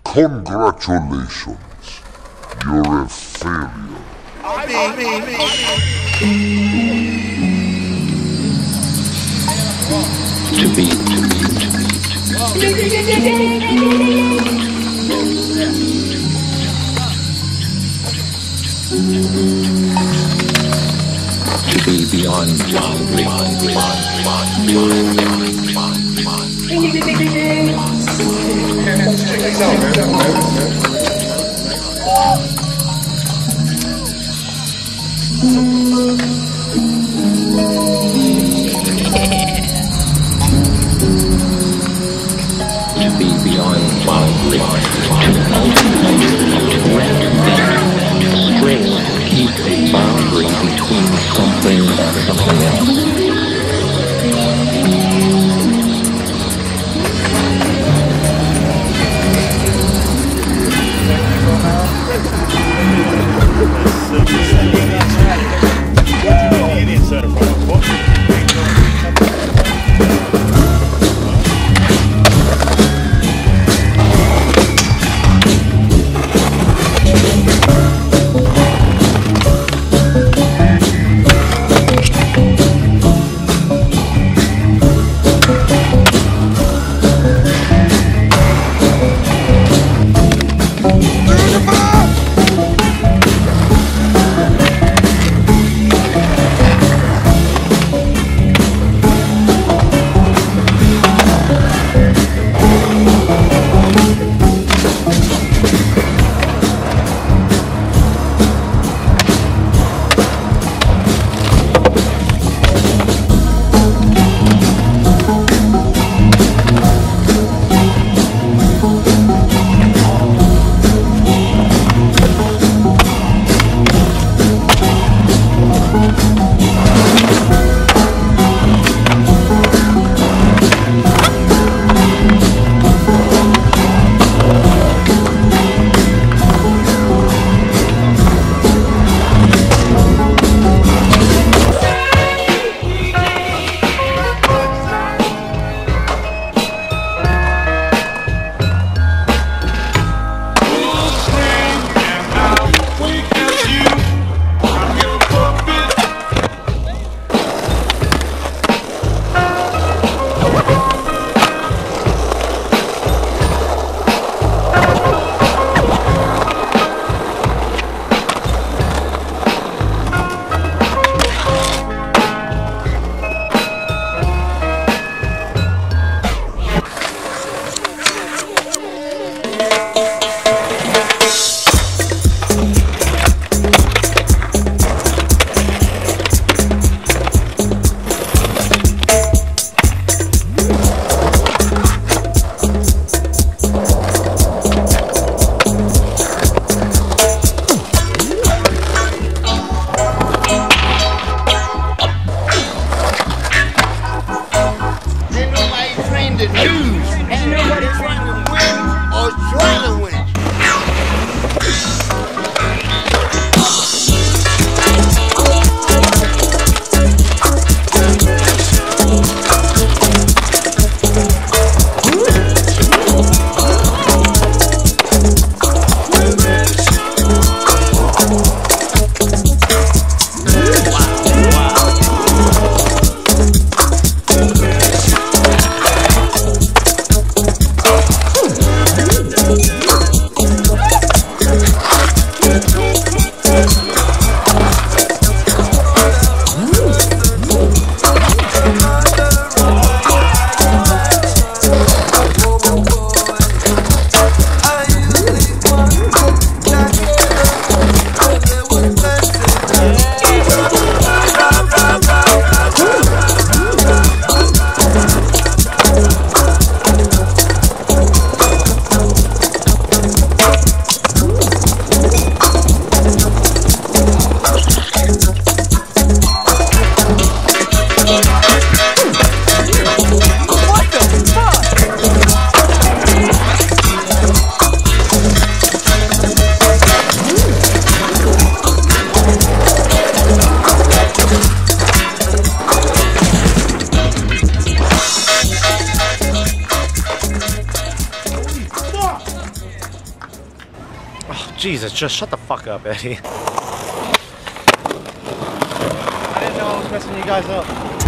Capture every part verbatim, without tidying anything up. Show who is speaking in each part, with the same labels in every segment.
Speaker 1: Congratulations, you're a failure.
Speaker 2: I mean, I mean,
Speaker 3: to be, to be, to be, to be beyond, beyond, beyond, beyond, beyond, beyond, beyond, beyond, beyond.
Speaker 2: check this out, man.
Speaker 3: To be beyond, beyond, beyond, to stress, keep a boundary between something and something else.
Speaker 4: Jesus, just shut the fuck up, Eddie. I didn't know I was messing you guys up.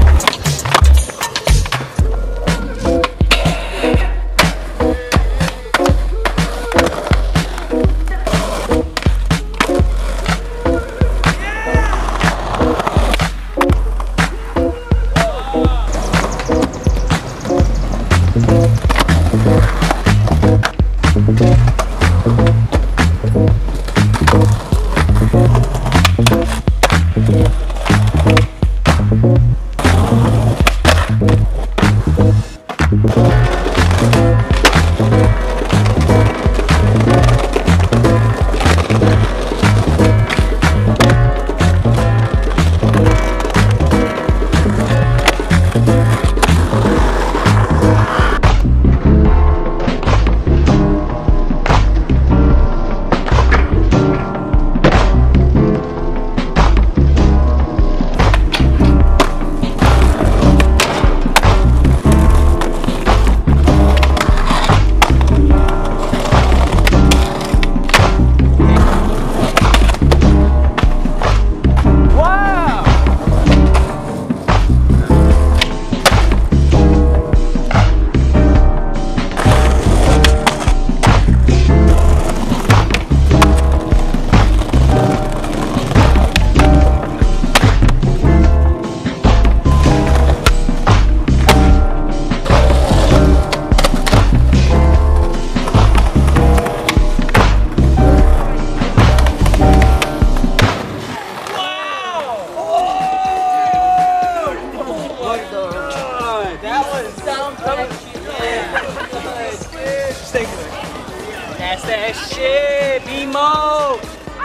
Speaker 5: That's that shit, B-Mo!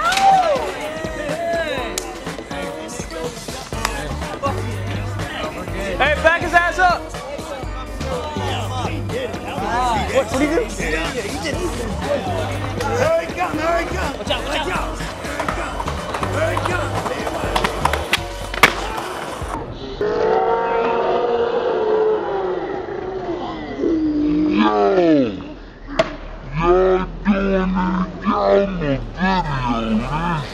Speaker 5: Hey, back his ass up! What, what do you do?
Speaker 2: Yeah, he did. There he comes, there he comes.
Speaker 5: Watch out, watch out.
Speaker 2: There he comes. There he comes.
Speaker 1: Yo! You're doing it down the video, man.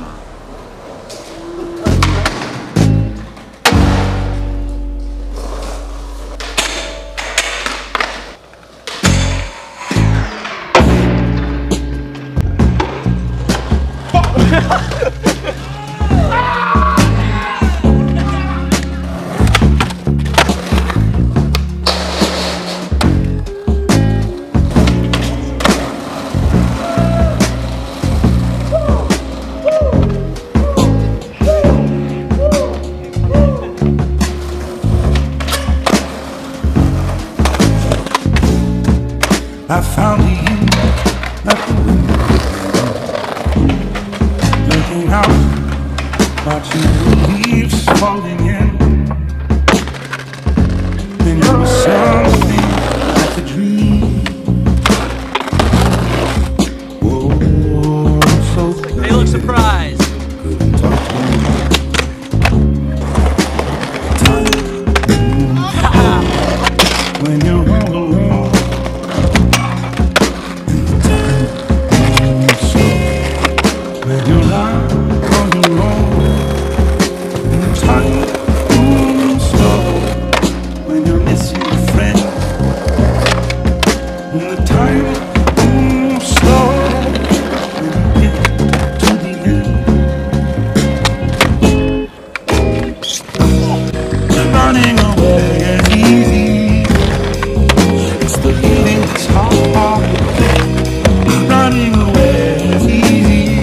Speaker 6: I found you at the window, looking out, watching the leaves falling in. Then there was something like a dream. Whoa, so good.
Speaker 5: They look surprised.
Speaker 6: Couldn't talk to me. When you're all alone. When you're lying on your own, and time moves slow. When you're missing a friend, when the time moves slow. When you get to the end, running away is easy. It's the leaving that's hard. Running away is easy.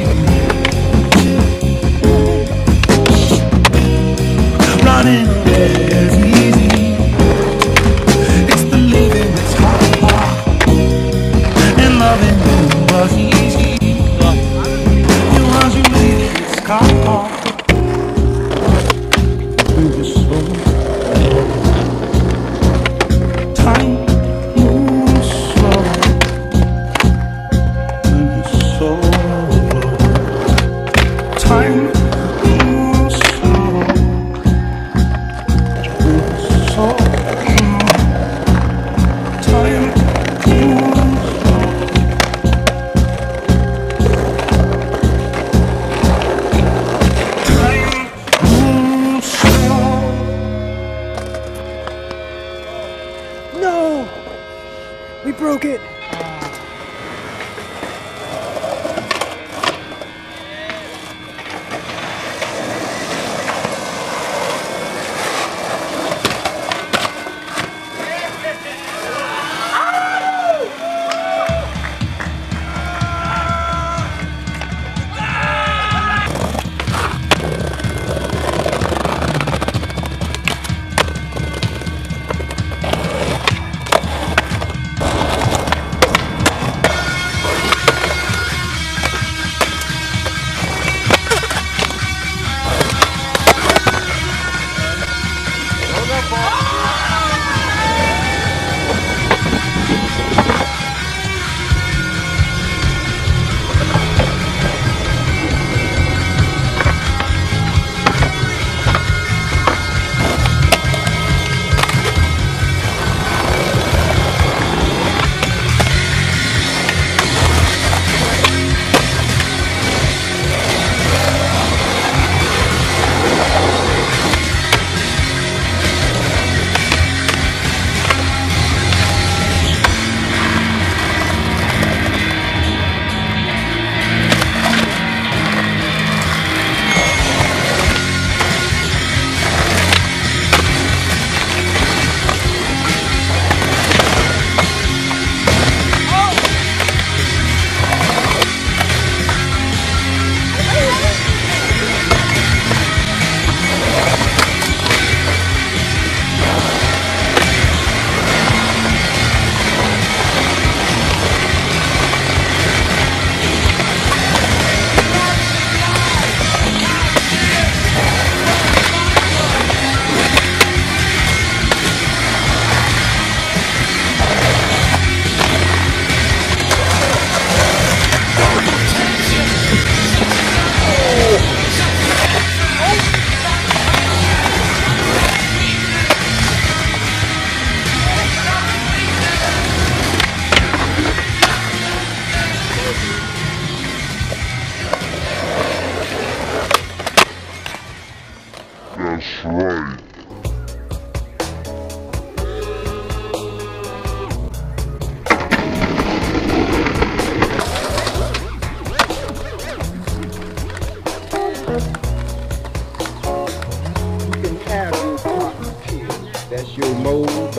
Speaker 6: Running away is easy. It's the leaving that's hard. And loving you was easy. It was you leaving that's hard. It was so time moves slow. It was so time moves slow. So time moves slow.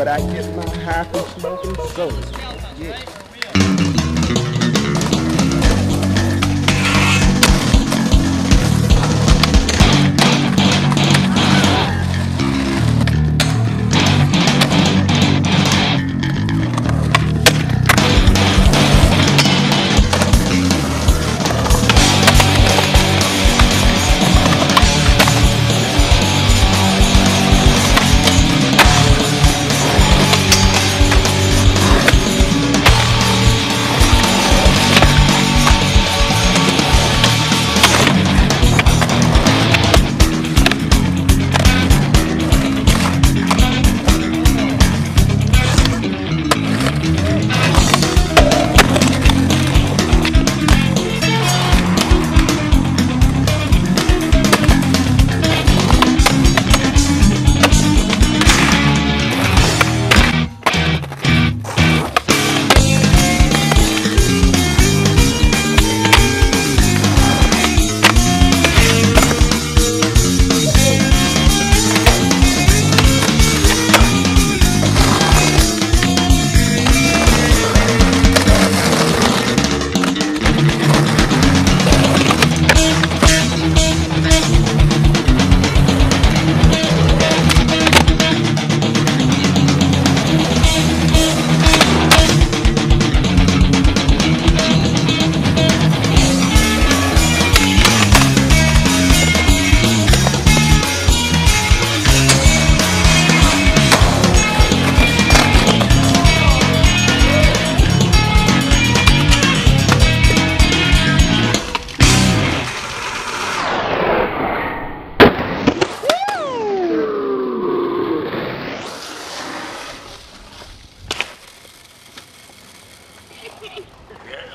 Speaker 2: but I get my high from smoking sodas. Yeah.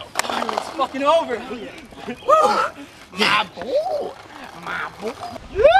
Speaker 5: It's fucking over.
Speaker 2: My boy, my boy.